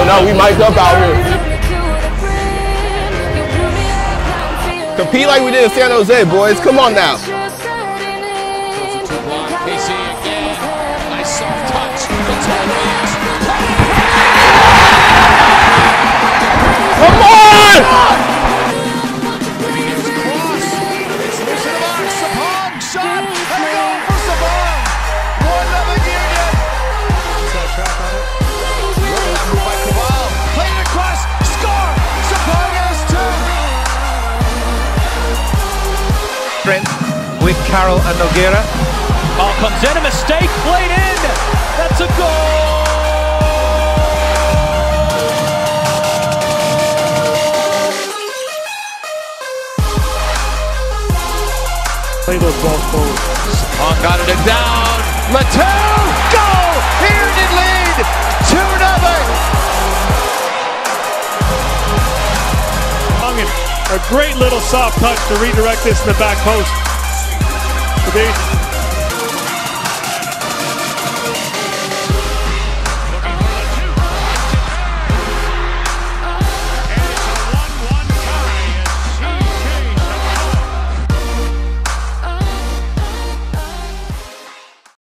don't know. We mic'd up out here. Compete like we did in San Jose, boys. Come on now. Nice soft touch. Come on! Sapong shot. And a goal for Sapong. 1-0 Union. Is that a track on it? Look at that move by Kwabena. Played it across. Score. Sapong has 2. With Carroll and Nogueira. Ball comes in, a mistake, played in. That's a goal. Play those balls forward. Sapong got it down. Mateo, goal! Here in lead, 2-0. A great little soft touch to redirect this in the back post.